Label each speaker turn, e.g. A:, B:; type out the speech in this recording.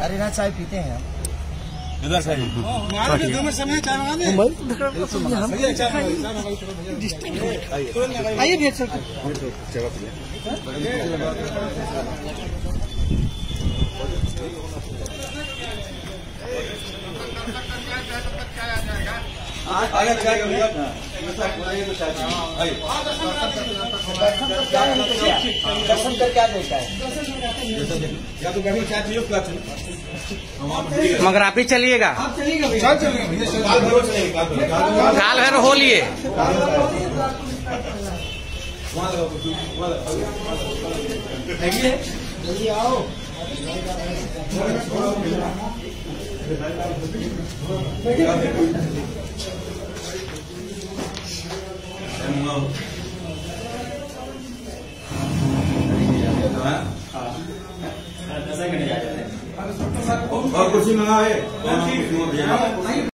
A: अरे ना चाय पीते हैं
B: इधर से
A: आइए भेज सकते दर्शन कर क्या देता है
B: या तो बैठी चाय पियो
C: मगर आप ही चलिएगा, काल भर हो लिए
A: जल्दी आओ।
B: और कुर्सी मंगा है।